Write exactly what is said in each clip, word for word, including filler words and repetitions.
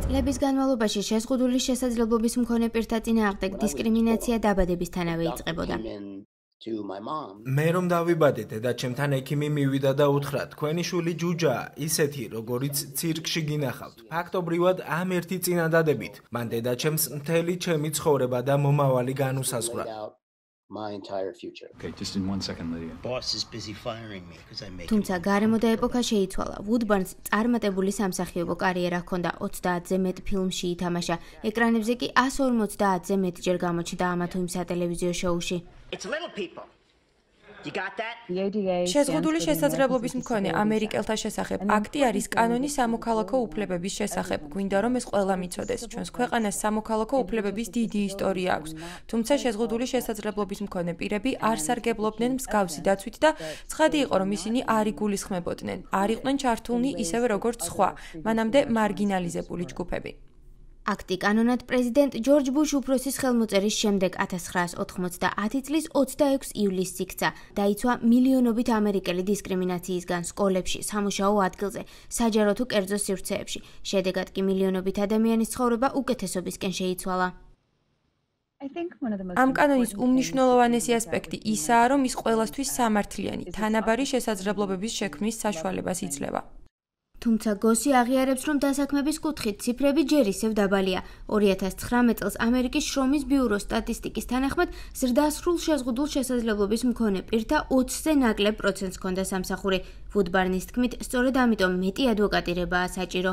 წლების განმავლობაში შეზღუდული შესაძლებლობის მქონე პირთა წინააღმდეგ დისკრიმინაცია დაბადებისთანავე იწყებოდა. მე რომ დავიბადე, დედაჩემთან ექიმი მივიდა და უთხრა, თქვენი შვილი ჯუჯაა, ისეთი, როგორიც ცირკში გინახავთ. ფაქტობრივად ამ ერთი წინადადებით, მან დედაჩემს მთელი ჩემი ცხოვრება და მომავალი განუსაზღვრა. თუმცა გარემო და ეპოქა შეიცვალა. ვუდბარნს წარმატებული სამსახიობო კარიერა ჰქონდა, ოცდაათზე მეტ ფილმში ითამაშა, ეკრანებზე კი ასი ორმოცდაათზე მეტჯერ გამოჩნდა ამა თუ იმ სატელევიზიო შოუში. შეზღუდული შესაძლებლობის მქონე ამერიკელთა შესახებ აქტი არის კანონი სამოქალაქო უფლებების შესახებ. გვინდა რომ ეს ყველამ იცოდეს. ჩვენს ქვეყანას სამოქალაქო უფლებების დიდი ისტორია აქვს. თუმცა შეზღუდული შესაძლებლობის მქონე პირები არ სარგებლობდნენ მსგავსი დაცვით და ცხადი იყო რომ ისინი არ იგულისხმებოდნენ. არ იყვნენ ჩართულნი ისევე როგორც სხვა, მანამდე მარგინალიზებული ჯგუფები. აქტი კანონად პრეზიდენტ ჯორჯ ბუშ უფროსის ხელმოწერის შემდეგ ათას ცხრაას ოთხმოცდაათი წლის ოცდაექვსი ივლისს იქცა. დაიცვა მილიონობით ამერიკელი დისკრიმინაციისგან სკოლებში, სამუშაო ადგილზე, საჯარო თუ კერძო სივრცეებში. შედეგად კი მილიონობით ადამიანის ცხოვრება უკეთესობისკენ შეიცვალა. ამ კანონის უმნიშვნელოვანესი ასპექტი ისაა, რომ ის ყველასთვის სამართლიანი, თანაბარი შესაძლებლობების შექმნის საშუალებას იძლევა. თუმცა გოსი აღიარებს, რომ დასაქმების კუთხით ციფრები ჯერ ისევ დაბალია. ორი ათას ცხრამეტ წელს ამერიკის შრომის ბიუროს სტატისტიკის თანახმად ზრდასრულ შეზღუდულ შესაძლებლობის მქონე პირთა ოცზე ნაკლებ პროცენტს ჰქონდა სამსახური. ვუდბარნის თქმით, სწორედ ამიტომ მეტი ადვოკატირებაა საჭირო.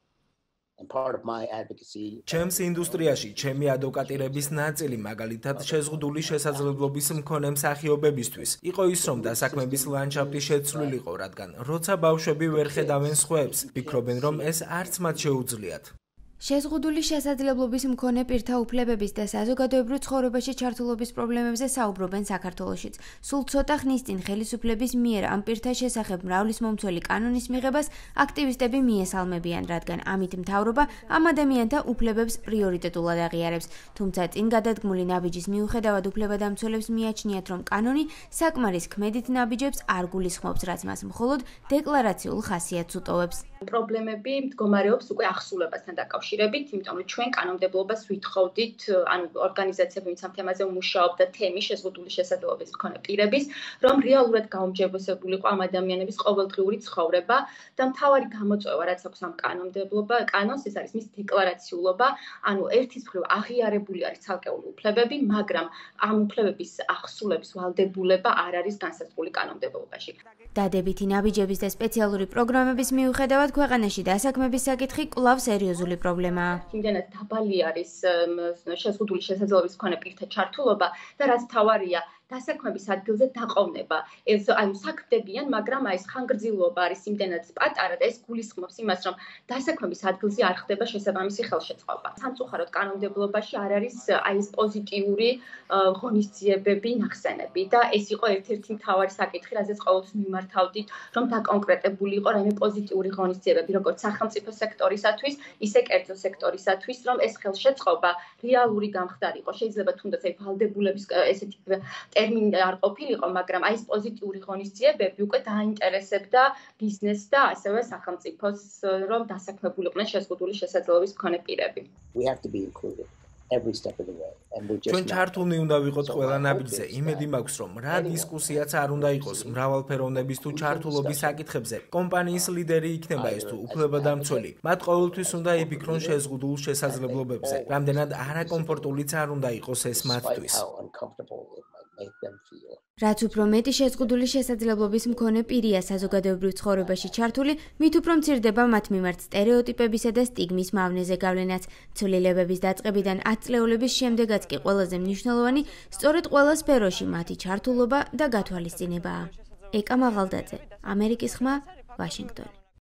ჩემს ინდუსტრიაში ჩემი ადვოკატირების ნაწილი მაგალითად შეზღუდული შესაძლებლობის მქონე მსახიობებისთვის იყო ის, რომ დასაქმების ლანდშაფტი შეცვლილიყო, რადგან როცა ბავშვები ვერ ხედავენ სხვებს, ფიქრობენ, რომ ეს არც მათ შეუძლიათ. შეზღუდული შესაძლებლობის მქონე პირთა უფლებების და საზოგადოებრივ ცხოვრებაში ჩართულობის პრობლემებზე საუბრობენ საქართველოშიც. სულ ცოტა ხნის წინ ხელისუფლების მიერ ამ პირთა შესახებ მრავლისმომცველი კანონის მიღებას აქტივისტები მიესალმებიან, რადგან ამით მთავრობა ამ ადამიანთა უფლებებს პრიორიტეტულად აღიარებს. თუმცა წინ გადადგმული ნაბიჯის მიუხედავად უფლებადამცველებს მიაჩნიათ, რომ კანონი საკმარის ქმედით ნაბიჯებს არ გულისხმობს, რაც მას მხოლოდ დეკლარაციულ ხასიათს უტოვებს. პრობლემები მდგომარეობს უკვე ახსულებასთან დაკავშირებით, იმიტომ რომ ჩვენ კანონმდებლობას ვითხოვდით, ანუ ორგანიზაციები, ვინც ამ თემაზე მუშაობდა, თემის შეზღუდული შესაძლებლობის მქონე პირების, რომ რეალურად გაუმჯობესებულიყო ამ ადამიანების ყოველდღიური ცხოვრება და მთავარი გამოწვევა, რაც აქვს ამ კანონმდებლობა, კანონს, ეს არის მის დეკლარაციულობა, ანუ ერთის მხრივ აღიარებული არის ცალკეული უფლებები, მაგრამ ამ უფლებების ახსულების ვალდებულება არ არის განსაზღვრული კანონმდებლობაში. დადებითი ნაბიჯების და სპეციალური პროგრამების მიუხედავად ქვეყანაში დასაქმების საკითხი კვლავ სერიოზული პრობლემაა. იმდენად დაბალი არის შეზღუდული შესაძლებლობის მქონე პირთა ჩართულობა და რაც მთავარია, დასაქმების ადგილზე დაყოვნება. ეს ანუ საქმდებიან, მაგრამ აი ეს ხანგრძლივობა არის იმდენად პატარა და ეს გულისხმობს იმას, რომ დასაქმების ადგილზე არ ხდება შესაბამისი ხელშეწყობა. სამწუხაროდ კანონმდებლობაში არ არის აი ეს პოზიტიური ღონისძიებები ნახსენები და ეს იყო ერთ-ერთი მთავარი საკითხი, რაზეც ყოველთვის მიმართავდით, რომ დაკონკრეტებული იყო რაიმე პოზიტიური ღონისძიებები, როგორც სახელმწიფო სექტორისათვის, ისე კერძო სექტორისათვის, რომ ეს ხელშეწყობა რეალური გამხდარიყო. შეიძლება თუნდაც აი ვალდებულების ესეთი ტერმინი არ ყოფილიყო, მაგრამ აი ეს პოზიტიური ღონისძიებები უკვე დაინტერესებდა ბიზნესს და ასევე სახელმწიფოს, რომ დასაქმებულიყვნენ შეზღუდული შესაძლებლობის მქონე პირები. ჩვენ ჩართულნი უნდა ვიყოთ ყველა ნაბიჯზე. იმედი მაქვს, რომ რა დისკუსიაც არ უნდა იყოს მრავალფეროვნების თუ ჩართულობის საკითხებზე, კომპანიის ლიდერი იქნება ეს თუ უფლებადამცველი. მათ ყოველთვის უნდა იფიქრონ შეზღუდულ შესაძლებლობებზე. რამდენად არაკომფორტულიც არ უნდა იყოს ეს მათთვის. რაც უფრო მეტი შეზღუდული შესაძლებლობის მქონე პირია საზოგადოებრივ ცხოვრებაში ჩართული, მით უფრო მცირდება მათ მიმართ სტერეოტიპებისა და სტიგმის მავნეზე გავლენაც. ცვლილებების დაწყებიდან ათწლეულების შემდეგაც კი ყველაზე მნიშვნელოვანი სწორედ ყველა სფეროში მათი ჩართულობა და გათვალისწინებაა. ეკა მაღალდაძე, ამერიკის ხმა, ვაშინგტონი.